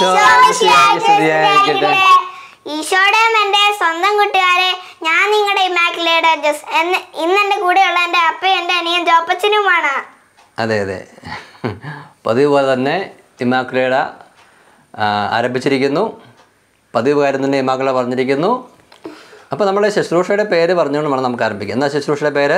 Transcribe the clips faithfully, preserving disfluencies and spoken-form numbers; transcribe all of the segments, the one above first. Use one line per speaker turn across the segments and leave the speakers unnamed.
ഈശോയുടെയും എൻ്റെ സ്വന്തം കൂട്ടുകാരെ, ഞാൻ നിങ്ങളുടെ ഇമാക്കുലേറ്റ് ജസ്. ഇന്ന് എൻ്റെ കൂടെയുള്ള എൻ്റെ അപ്പയും എൻ്റെ അനിയൻ ജോപ്പച്ചനുമാണ്.
അതെ അതെ, പതിവ് പോലെ തന്നെ ഇമാക്കുലേറ്റ ആരംഭിച്ചിരിക്കുന്നു. പതിവ് കാര്യം തന്നെ ഇമാക്കുലേറ്റ പറഞ്ഞിരിക്കുന്നു. അപ്പോൾ നമ്മുടെ ശുശ്രൂഷയുടെ പേര് പറഞ്ഞുകൊണ്ട് വേണം നമുക്ക് ആരംഭിക്കാം. എന്താ ശുശ്രൂഷയുടെ പേര്?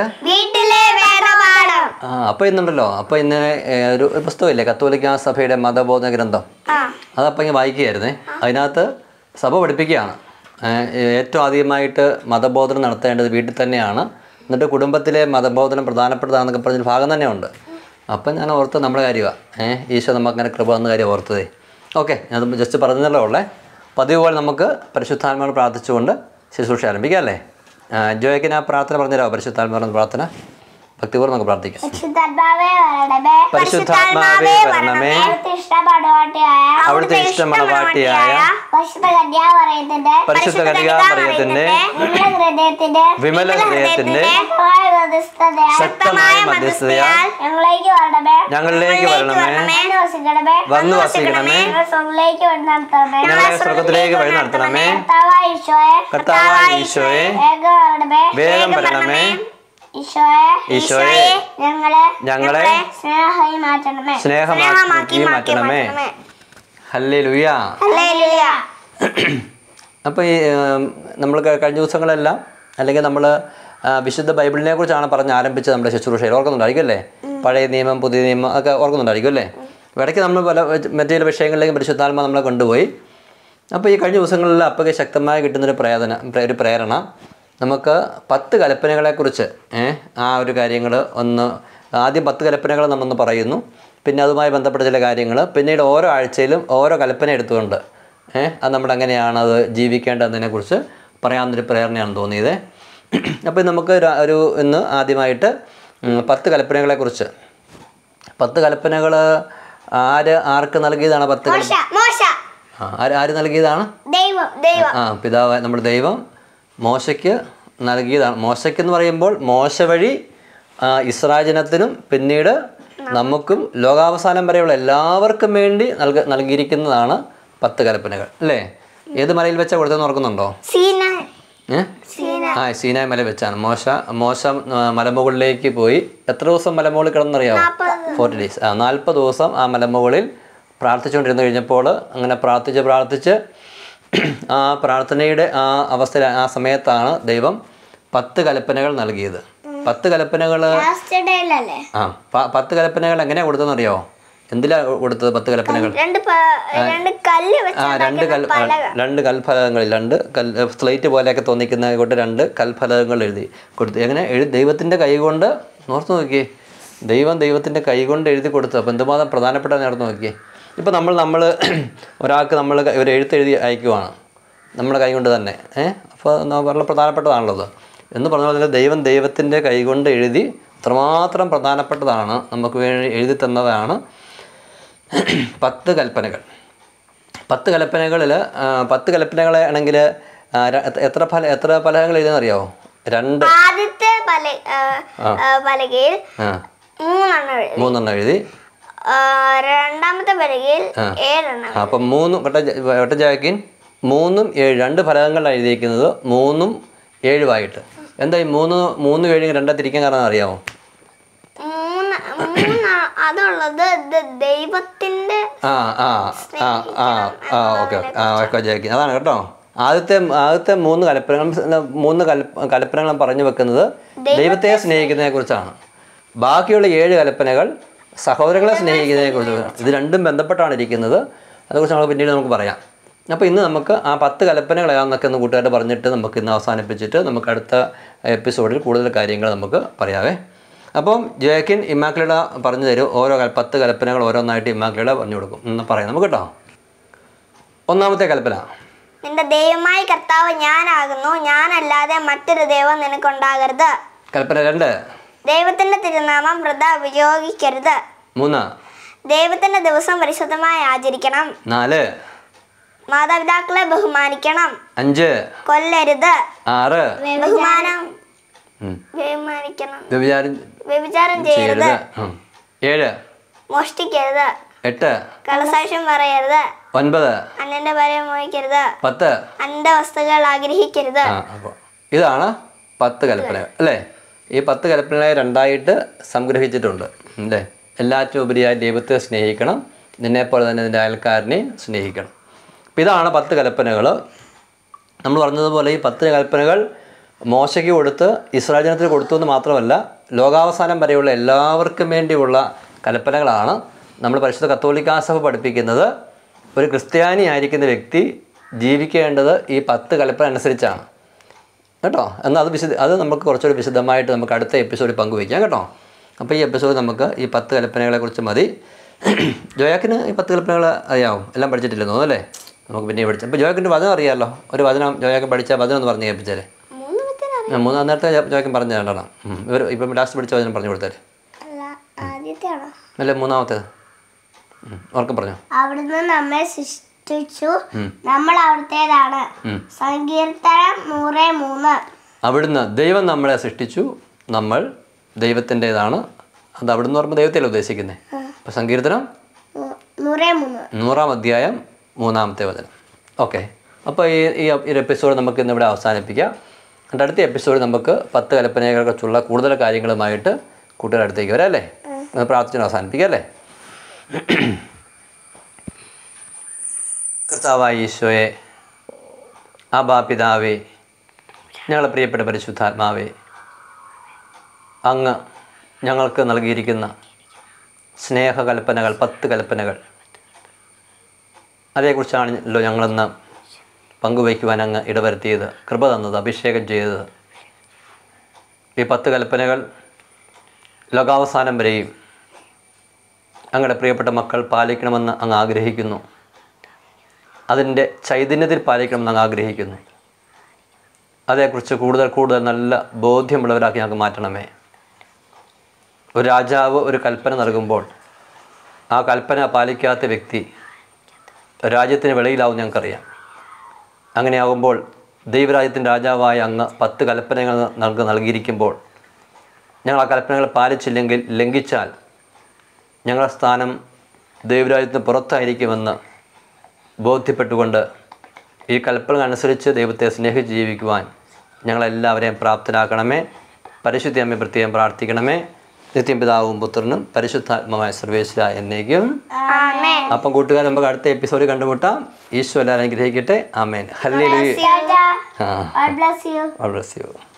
ആ അപ്പോൾ ഇന്നുണ്ടല്ലോ, അപ്പോൾ ഇന്ന് ഒരു പുസ്തകമില്ലേ, കത്തോലിക്ക സഭയുടെ മതബോധന ഗ്രന്ഥം, അതപ്പോൾ ഇങ്ങനെ വായിക്കുകയായിരുന്നേ. അതിനകത്ത് സഭ പഠിപ്പിക്കുകയാണ് ഏറ്റവും ആദ്യമായിട്ട് മതബോധനം നടത്തേണ്ടത് വീട്ടിൽ തന്നെയാണ്. എന്നിട്ട് കുടുംബത്തിലെ മതബോധനം പ്രധാനപ്പെട്ടതാണെന്നൊക്കെ പറഞ്ഞൊരു ഭാഗം തന്നെ ഉണ്ട്. അപ്പം ഞാൻ ഓർത്ത് നമ്മുടെ കാര്യമാണ് ഏഹ് ഈശോ നമുക്കങ്ങനെ കൃപ എന്ന കാര്യം ഓർത്തതേ. ഓക്കെ, അത് ജസ്റ്റ് പറഞ്ഞല്ലോ ഉള്ളേ. പതിവ് പോലെ നമുക്ക് പരിശുദ്ധാത്മാവിനോട് പ്രാർത്ഥിച്ചുകൊണ്ട് ശുശ്രൂഷ ആരംഭിക്കാം അല്ലേ? ജോയ്ക്കിന് ആ പ്രാർത്ഥന പറഞ്ഞുതരാമോ? പരിശുദ്ധാത്മാവിന്റെ പ്രാർത്ഥന ഭക്തിപൂർവ്വം നമുക്ക് പ്രാർത്ഥിക്കാം. പരിശുദ്ധാത്മാവേ വരണമേ, അവിടുത്തെ ഇഷ്ടമണവാട്ടിയായ പരിശുദ്ധ കന്യകാമറിയത്തിന്റെ വിമല ഹൃദയത്തിന്റെ ശക്തമായ മധ്യസ്ഥതയാൽ ഞങ്ങളിലേക്ക് വരണമേ, വന്നു വസിക്കണമേ, ഞങ്ങളെ സ്വർഗത്തിലേക്ക് വഴി നടത്തണമേ. കർത്താവായ ഈശോയെ വേഗം വരണമേ. ഈശോയെ ഞങ്ങളെ സ്നേഹമാക്കി മാറ്റണമേ. ഹല്ലേലൂയ. അപ്പോൾ ഈ നമ്മൾ കഴിഞ്ഞ ദിവസങ്ങളെല്ലാം അല്ലെങ്കിൽ നമ്മൾ വിശുദ്ധ ബൈബിളിനെ കുറിച്ചാണ് പറഞ്ഞ് ആരംഭിച്ചത് നമ്മുടെ ശുശ്രൂഷയിൽ. ഓർക്കുന്നുണ്ടായിരിക്കും അല്ലേ? പഴയ നിയമം പുതിയ നിയമം ഒക്കെ ഓർക്കുന്നുണ്ടായിരിക്കും അല്ലേ? ഇടയ്ക്ക് നമ്മൾ പല മറ്റു ചില വിഷയങ്ങളിലേക്ക് പരിശുദ്ധാത്മ നമ്മളെ കൊണ്ടുപോയി. അപ്പോൾ ഈ കഴിഞ്ഞ ദിവസങ്ങളിൽ അപ്പൊക്കെ ശക്തമായി കിട്ടുന്നൊരു പ്രേരണ ഒരു പ്രേരണ നമുക്ക് പത്ത് കൽപ്പനകളെക്കുറിച്ച് ആ ഒരു കാര്യങ്ങൾ ഒന്ന് ആദ്യം പത്ത് കൽപ്പനകൾ നമ്മളൊന്ന് പറയുന്നു, പിന്നെ അതുമായി ബന്ധപ്പെട്ട ചില കാര്യങ്ങൾ, പിന്നീട് ഓരോ ആഴ്ചയിലും ഓരോ കൽപ്പന എടുത്തുകൊണ്ട് ഏഹ് അത് നമ്മൾ എങ്ങനെയാണ് അത് ജീവിക്കേണ്ടതിനെക്കുറിച്ച് പറയാവുന്നൊരു പ്രേരണയാണ് തോന്നിയത്. അപ്പോൾ നമുക്ക് ഒരു ഇന്ന് ആദ്യമായിട്ട് പത്ത് കൽപ്പനകളെക്കുറിച്ച്. പത്ത് കൽപ്പനകൾ ആര് ആർക്ക് നൽകിയതാണ്? പത്ത് ആര് ആര് നൽകിയതാണ്? ആ പിതാവ് നമ്മുടെ ദൈവം മോശയ്ക്ക് നൽകിയതാണ്. മോശയ്ക്കെന്ന് പറയുമ്പോൾ മോശ വഴി ഇസ്രായേൽ ജനത്തിനും പിന്നീട് നമുക്കും ലോകാവസാനം വരെയുള്ള എല്ലാവർക്കും വേണ്ടി നൽക നൽകിയിരിക്കുന്നതാണ് പത്ത് കൽപ്പനകൾ അല്ലേ? ഏത് മലയിൽ വെച്ചാൽ കൊടുത്തെന്ന് ഓർക്കുന്നുണ്ടോ? ഏഹ് ആ സീനായ് മല വെച്ചാണ്. മോശ മോശ മലമുകളിലേക്ക് പോയി. എത്ര ദിവസം മലമുകളിൽ കിടന്നറിയാമോ? Forty days. ആ നാൽപ്പത് ദിവസം ആ മലമുകളിൽ പ്രാർത്ഥിച്ചുകൊണ്ടിരുന്നു കഴിഞ്ഞപ്പോൾ അങ്ങനെ പ്രാർത്ഥിച്ച് പ്രാർത്ഥിച്ച് ആ പ്രാർത്ഥനയുടെ ആ അവസ്ഥ ആ സമയത്താണ് ദൈവം പത്ത് കൽപ്പനകൾ നൽകിയത്. പത്ത് കൽപ്പനകൾ ആ പത്ത് കൽപ്പനകൾ എങ്ങനെയാണ് കൊടുത്തതെന്ന് അറിയാമോ? എന്തിലാ കൊടുത്തത് പത്ത് കൽപ്പനകൾ? ആ രണ്ട് കൽ രണ്ട് കൽഫലകങ്ങളിൽ രണ്ട് കൽ സ്ലേറ്റ് പോലെയൊക്കെ തോന്നിക്കുന്ന കൊണ്ട് രണ്ട് കൽഫലകങ്ങൾ എഴുതി കൊടുത്തു. എങ്ങനെ എഴുതി? ദൈവത്തിൻ്റെ കൈ കൊണ്ട്. ഓർത്ത് നോക്കിയേ, ദൈവം ദൈവത്തിൻ്റെ കൈ കൊണ്ട് എഴുതി കൊടുത്തു. അപ്പോൾ എന്തുമാത്രം പ്രധാനപ്പെട്ട ഓർത്ത് നോക്കിയേ. ഇപ്പോൾ നമ്മൾ നമ്മൾ ഒരാൾക്ക് നമ്മൾ ഒരു എഴുത്തെഴുതി അയക്കുവാണ് നമ്മുടെ കൈ കൊണ്ട് തന്നെ. ഏഹ് അപ്പോൾ വളരെ പ്രധാനപ്പെട്ടതാണുള്ളത് എന്ന് പറഞ്ഞ പോലെ ദൈവം ദൈവത്തിൻ്റെ കൈ കൊണ്ട് എഴുതി അത്രമാത്രം പ്രധാനപ്പെട്ടതാണ്, നമുക്ക് വേണ്ടി എഴുതി തന്നതാണ് പത്ത് കൽപ്പനകൾ. പത്ത് കൽപ്പനകളിൽ പത്ത് കൽപ്പനകളെ ആണെങ്കിൽ എത്ര ഫല എത്ര ഫലകങ്ങൾ എഴുതാന്നറിയാമോ? രണ്ട്. മൂന്നെണ്ണം എഴുതി.
രണ്ടാമത്തെ പലകയിൽ ഏഴെണ്ണം.
അപ്പം മൂന്നും വെട്ടജാക്കിൻ മൂന്നും ഏഴ് രണ്ട് ഫലകങ്ങൾ എഴുതിയിരിക്കുന്നത് മൂന്നും ഏഴുമായിട്ട്. എന്താ ഈ മൂന്ന് മൂന്ന് ഏഴ് രണ്ടാ തിരിക്കാൻ കാരണം അറിയാമോ?
അതുള്ളത് ദൈവത്തിന്റെ
ആ ആ ആ ആ ആ ഓക്കെ ആ ജാക്കിൻ അതാണ് കേട്ടോ. ആദ്യത്തെ ആദ്യത്തെ മൂന്ന് കൽപ്പനകൾ മൂന്ന് കൽപ്പനകൾ പറഞ്ഞു വെക്കുന്നത് ദൈവത്തെ സ്നേഹിക്കുന്നതിനെ കുറിച്ചാണ്. ബാക്കിയുള്ള ഏഴ് കൽപ്പനകൾ സഹോദരങ്ങളെ സ്നേഹിക്കുന്നതിനെ കുറിച്ച്. ഇത് രണ്ടും ബന്ധപ്പെട്ടാണ് ഇരിക്കുന്നത്. അതേക്കുറിച്ച് നമ്മൾ പിന്നീട് നമുക്ക് പറയാം. അപ്പോൾ ഇന്ന് നമുക്ക് ആ പത്ത് കൽപ്പനകൾ ഏതാണെന്നൊക്കെ ഒന്ന് കൂട്ടുകാർ പറഞ്ഞിട്ട് നമുക്ക് ഇന്ന് അവസാനിപ്പിച്ചിട്ട് നമുക്ക് അടുത്ത എപ്പിസോഡിൽ കൂടുതൽ കാര്യങ്ങൾ നമുക്ക് പറയാവേ. അപ്പം ജോയക്കിൻ ഇമ്മാക്കുലേറ്റ പറഞ്ഞു തരും. ഓരോ പത്ത് കൽപ്പനകൾ ഓരോന്നായിട്ട് ഇമ്മാക്കുലേറ്റ പറഞ്ഞു കൊടുക്കും എന്ന് പറയാം നമുക്ക് കേട്ടോ. ഒന്നാമത്തെ കൽപ്പന,
നിന്റെ ദൈവമായ കർത്താവ് ഞാനാകുന്നു, ഞാനല്ലാതെ മറ്റൊരു ദൈവം നിനക്കുണ്ടാകരുത്.
കൽപ്പന രണ്ട്,
ദൈവത്തിന്റെ തിരുനാമം വൃഥാ ഉപയോഗിക്കരുത്.
മൂന്ന്,
ദൈവത്തിന്റെ ദിവസം പരിശുദ്ധമായി ആചരിക്കണം.
നാല്,
മാതാപിതാക്കളെ ബഹുമാനിക്കണം.
അഞ്ച്,
കൊല്ലരുത്.
ആറ്,
ബഹുമാനം ബഹുമാനിക്കണം.
വ്യഭിചാരം
വ്യഭിചാരം ചെയ്യരുത്.
ഏഴ്,
മോഷ്ടിക്കരുത്.
എട്ട്
കള്ളസാക്ഷ്യം പറയരുത്.
ഒൻപത്
അന്യന്റെ ഭാര്യ മോഹിക്കരുത്.
പത്ത്
അന്യ വസ്തുക്കൾ ആഗ്രഹിക്കരുത്.
ആ അപ്പോൾ ഇതാണ് പത്ത് കൽപ്പനകൾ അല്ലേ. ഈ പത്ത് കൽപ്പനകളെ രണ്ടായിട്ട് സംഗ്രഹിച്ചിട്ടുണ്ട് അല്ലേ. എല്ലാറ്റും ഉപരിയായി ദൈവത്തെ സ്നേഹിക്കണം, നിന്നെപ്പോലെ തന്നെ നിൻ്റെ അയൽക്കാരനെയും സ്നേഹിക്കണം. അപ്പം ഇതാണ് പത്ത് കൽപ്പനകൾ. നമ്മൾ പറഞ്ഞതുപോലെ ഈ പത്ത് കൽപ്പനകൾ മോശയ്ക്ക് കൊടുത്ത് ഇസ്രായേൽ ജനത്തിന് കൊടുത്തു എന്ന് മാത്രമല്ല, ലോകാവസാനം വരെയുള്ള എല്ലാവർക്കും വേണ്ടിയുള്ള കൽപ്പനകളാണ്. നമ്മൾ പരിശുദ്ധ കത്തോലിക്കാ സഭ പഠിപ്പിക്കുന്നത് ഒരു ക്രിസ്ത്യാനി ആയിരിക്കുന്ന വ്യക്തി ജീവിക്കേണ്ടത് ഈ പത്ത് കൽപ്പന അനുസരിച്ചാണ് കേട്ടോ. എന്നാൽ അത് വിശദ അത് നമുക്ക് കുറച്ചുകൂടി വിശദമായിട്ട് നമുക്ക് അടുത്ത എപ്പിസോഡിൽ പങ്കുവയ്ക്കാം കേട്ടോ. അപ്പോൾ ഈ എപ്പിസോഡ് നമുക്ക് ഈ പത്ത് കൽപ്പനകളെക്കുറിച്ച് മതി. ജോയാക്കിന് ഈ പത്ത് കൽപ്പനകൾ അറിയാവും, എല്ലാം പഠിച്ചിട്ടില്ലെന്ന് തോന്നുന്നു അല്ലേ. നമുക്ക് പിന്നെ പഠിച്ചു. അപ്പോൾ ജോയാക്കിൻ്റെ വചനം അറിയാമല്ലോ. ഒരു വചനം ജോയാക്കൻ പഠിച്ച വചനം ഒന്ന് പറഞ്ഞു കേൾപ്പിച്ചാലേ. മൂന്നാം നേരത്തെ ജോയാക്കൻ പറഞ്ഞു രണ്ടെണ്ണം. ഇവർ ഇപ്പം ലാസ്റ്റ് പഠിച്ച വചനം പറഞ്ഞു കൊടുത്താലേ. അല്ലേ മൂന്നാമത്തേത് ഓർക്കം പറഞ്ഞു.
അവിടുന്ന് നമ്മെ സൃഷ്ടിച്ചു, നമ്മൾ അവിടുത്തേതാണ്. സങ്കീർത്തനം നൂറ് മൂന്ന്.
അവിടുന്ന് ദൈവം നമ്മളെ സൃഷ്ടിച്ചു, നമ്മൾ ദൈവത്തിൻ്റെതാണ്. അത് അവിടുന്ന് പറയുമ്പോൾ ദൈവത്തെയല്ലേ ഉദ്ദേശിക്കുന്നത്. അപ്പോൾ സങ്കീർത്തനം നൂറാം അധ്യായം മൂന്നാമത്തെ വചനം. ഓക്കെ. അപ്പോൾ ഈ ഈ ഒരു എപ്പിസോഡ് നമുക്ക് ഇന്നിവിടെ അവസാനിപ്പിക്കാം. എന്നിട്ട് അടുത്ത എപ്പിസോഡ് നമുക്ക് പത്ത് കൽപ്പനയെക്കുറിച്ചുള്ള കൂടുതൽ കാര്യങ്ങളുമായിട്ട് കൂട്ടുകാരുടെ അടുത്തേക്ക് വരാം അല്ലേ. പ്രാർത്ഥന അവസാനിപ്പിക്കാം അല്ലേ. കർത്താവായ ഈശോയെ, ആബാ പിതാവേ, ഞങ്ങളെ പ്രിയപ്പെട്ട പരിശുദ്ധാത്മാവേ, അങ്ങ് ഞങ്ങൾക്ക് നൽകിയിരിക്കുന്ന സ്നേഹകൽപ്പനകൾ, പത്ത് കൽപ്പനകൾ, അതേക്കുറിച്ചാണല്ലോ ഞങ്ങളിന്ന് പങ്കുവയ്ക്കുവാൻ അങ്ങ് ഇടവരുത്തിയത്, കൃപ തന്നത്, അഭിഷേകം ചെയ്തത്. ഈ പത്ത് കൽപ്പനകൾ ലോകാവസാനം വരെയും അങ്ങയുടെ പ്രിയപ്പെട്ട മക്കൾ പാലിക്കണമെന്ന് അങ്ങ് ആഗ്രഹിക്കുന്നു. അതിൻ്റെ ചൈതന്യത്തിൽ പാലിക്കണമെന്ന് അങ്ങ് ആഗ്രഹിക്കുന്നു. അതേക്കുറിച്ച് കൂടുതൽ കൂടുതൽ നല്ല ബോധ്യമുള്ളവരാക്കി ഞങ്ങൾക്ക് മാറ്റണമേ. ഒരു രാജാവ് ഒരു കൽപ്പന നൽകുമ്പോൾ ആ കൽപ്പന പാലിക്കാത്ത വ്യക്തി രാജ്യത്തിന് വെളിയിലാവും ഞങ്ങൾക്കറിയാം. അങ്ങനെയാകുമ്പോൾ ദൈവരാജ്യത്തിൻ്റെ രാജാവായ അങ്ങ് പത്ത് കൽപ്പനകൾ നൽകി നൽകിയിരിക്കുമ്പോൾ ഞങ്ങൾ ആ കൽപ്പനകൾ പാലിച്ചില്ലെങ്കിൽ, ലംഘിച്ചാൽ ഞങ്ങളുടെ സ്ഥാനം ദൈവരാജ്യത്തിന് പുറത്തായിരിക്കുമെന്ന് ബോധ്യപ്പെട്ടുകൊണ്ട് ഈ കൽപ്പന അനുസരിച്ച് ദൈവത്തെ സ്നേഹിച്ച് ജീവിക്കുവാൻ ഞങ്ങളെല്ലാവരെയും പ്രാപ്തരാക്കണമേ. പരിശുദ്ധ അമ്മയെ പ്രത്യേകം പ്രാർത്ഥിക്കണമേ. നിത്യം പിതാവും പുത്രനും പരിശുദ്ധാത്മാവായ സർവേശ്വര എന്നേക്കും. അപ്പം കൂട്ടുകാർ നമുക്ക് അടുത്ത എപ്പിസോഡിൽ കണ്ടുമുട്ടാം. ഈശോ എല്ലാവരും അനുഗ്രഹിക്കട്ടെ. ആമേൻ. ഹല്ലേലൂയ.
God bless you.
God bless you.